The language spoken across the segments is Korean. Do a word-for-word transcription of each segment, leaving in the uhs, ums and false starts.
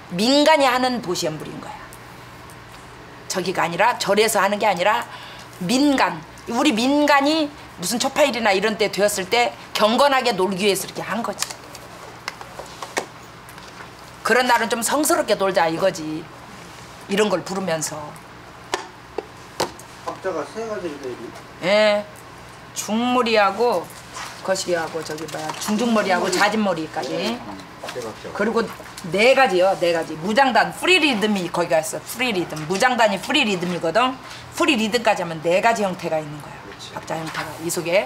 민간이 하는 보시연불인 거야. 저기가 아니라 절에서 하는 게 아니라 민간. 우리 민간이 무슨 초파일이나 이런 때 되었을 때 경건하게 놀기 위해서 이렇게 한 거지. 그런 날은 좀 성스럽게 놀자 이거지. 이런 걸 부르면서. 박자가 세 가지인데. 예. 중머리하고 거시기하고 저기 뭐야 중중머리하고 자진머리까지. 그리고 네 가지요. 네 가지. 무장단 프리리듬이 거기가 있어. 프리리듬. 무장단이 프리리듬이거든. 프리리듬까지 하면 네 가지 형태가 있는 거야. 그렇지. 박자 형태가 이 속에.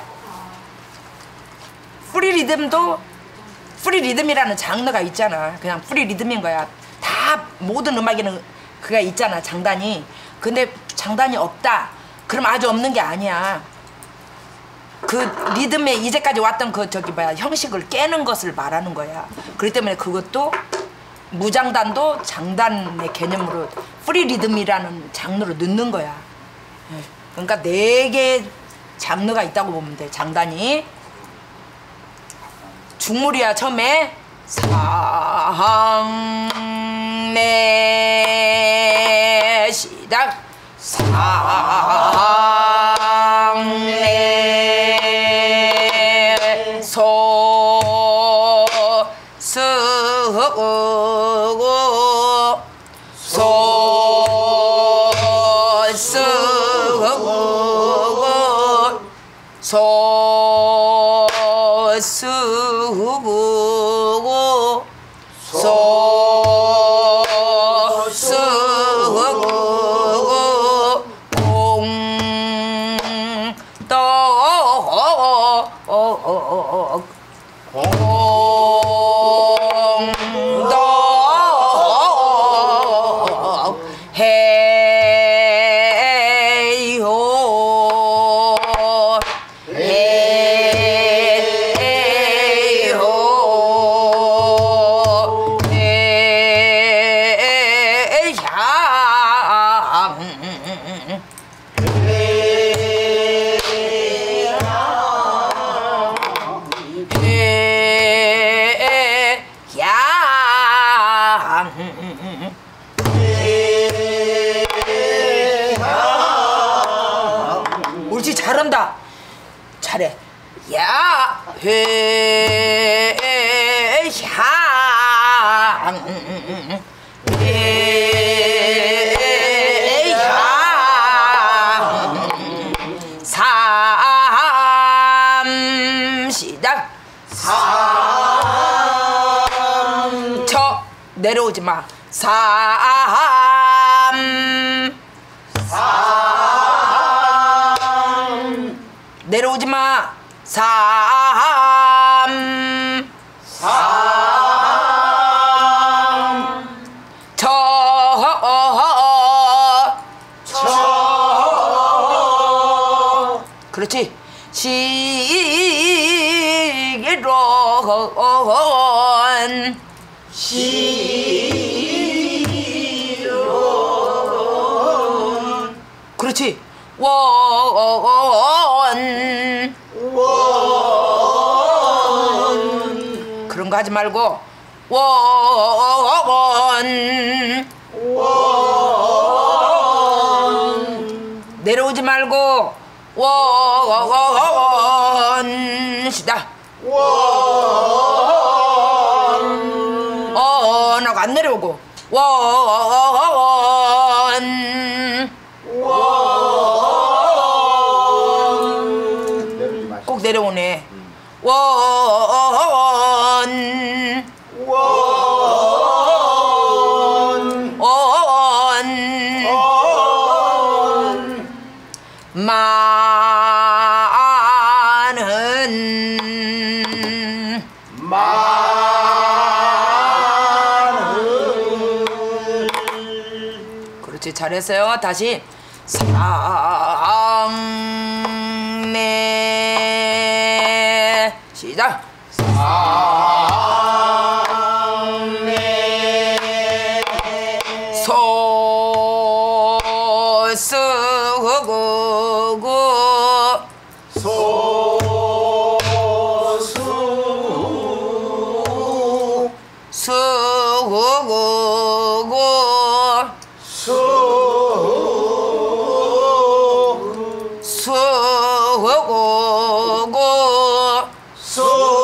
프리리듬도 프리리듬이라는 장르가 있잖아. 그냥 프리리듬인 거야. 다 모든 음악에는 그가 있잖아. 장단이. 근데 장단이 없다. 그럼 아주 없는 게 아니야. 그 리듬에 이제까지 왔던 그 저기 뭐야 형식을 깨는 것을 말하는 거야. 그렇기 때문에 그것도 무장단도 장단의 개념으로 프리리듬이라는 장르로 넣는 거야. 그러니까 네 개의 장르가 있다고 보면 돼. 장단이. 중물이야. 처음에 상내 시작. 상내 소 쓰고 소 쓰고 소 쓰고 소 쓰고 공떡 공떡 해요 해요 옳지. 잘한다. 잘해. 야, 회, 향, 회, 향, 삼, 시작. 삼, 쳐, 내려오지 마. 삼, 내려오지 마. 삼, 삼, 쳐, 쳐. 그렇지. 시기론, 시기론. 그렇지. 원, 원. 그런 거 하지 말고 원, 원. 내려오지 말고 원, 시다. 원. 어, 나가 안 내려오고 원, 원. 꼭 내려오네. 원, 원, 원. 많은, 많은. 그렇지. 잘했어요. 다시. 상내 시작. 상내 소 쓰고 소 쓰고 쓰고 수 수고 수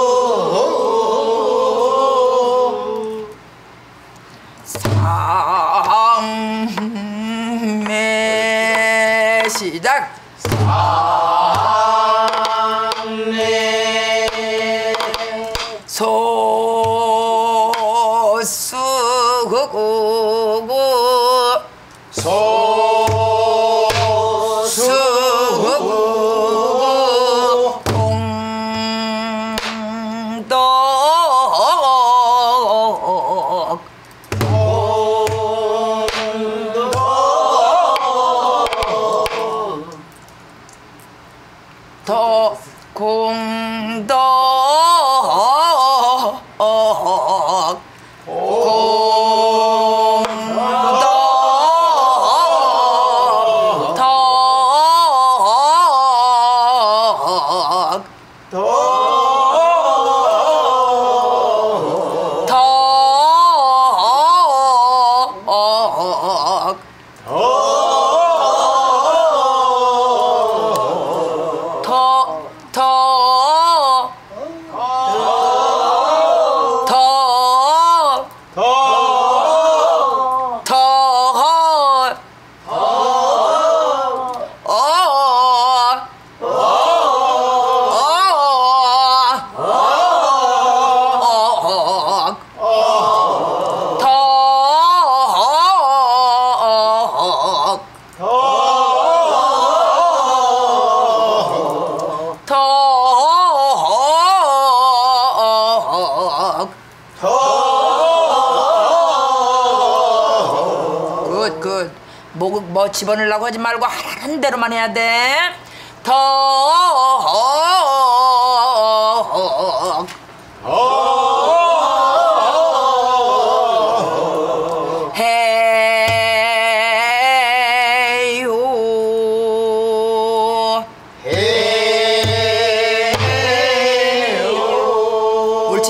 상매 시작 상매 소수고 소수고 공덕 더 공덕 공덕 덕 굿, 굿. 뭐, 뭐 집어넣으려고 하지 말고 하라는 대로만 해야 돼. 더 해요. 해요 옳지.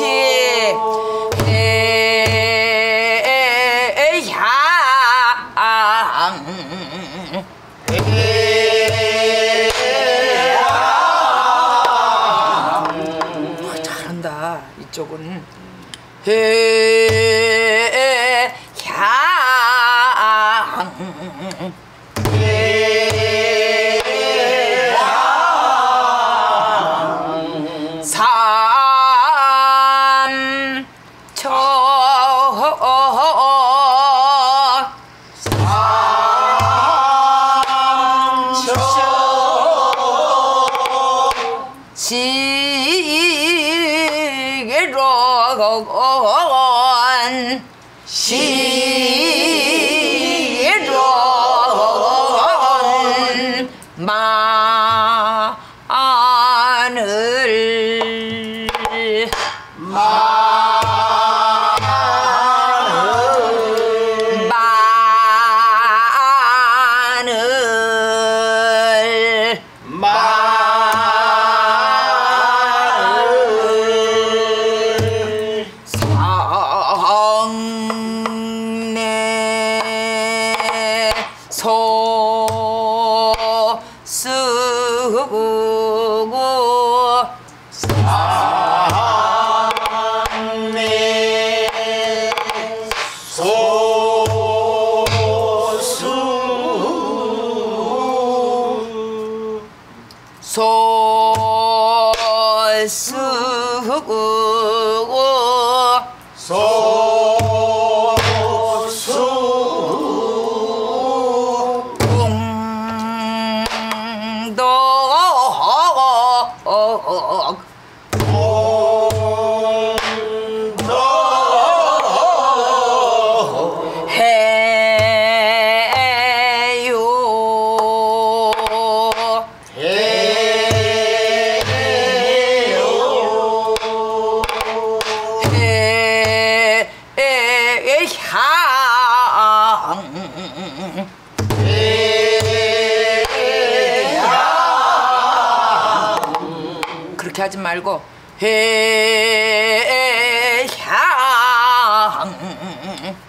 해양. 잘한다. 이쪽은 해양. 시계론 시계론 마늘 마늘 마늘 마늘 성내 소수고 상매 소수 소수고 소수 공덕 공덕 해요. 해요 해양. 그렇게 하지 말고 해양.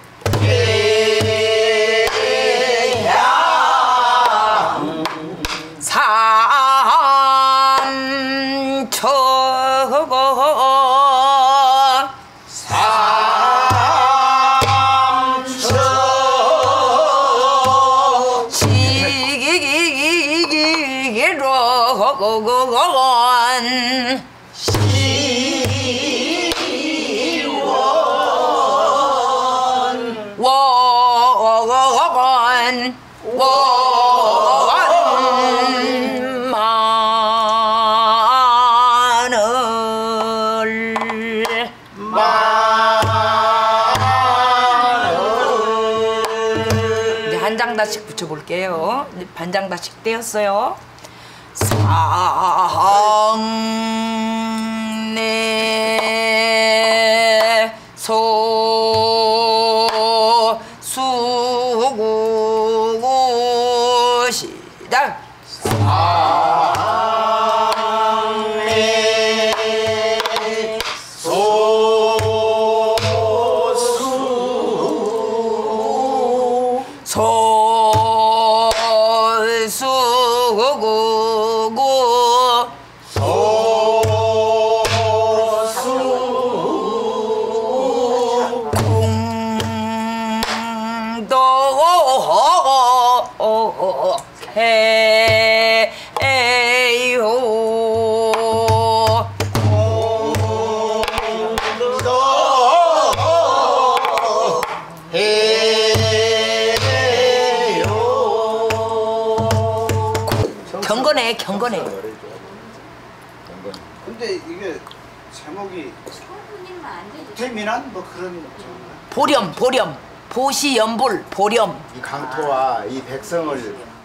원 원 마늘 이제 한 장 다씩 붙여볼게요. 이제 반장 다씩 떼었어요. 상내 소 수구 시작. 상내 소수 소수구 소수 공도 해요 경건해 경건해. 근데 이게 제목이 태민한 뭐 그런 보렴 보렴 보시연불 보렴. 이 강토와 이 백성을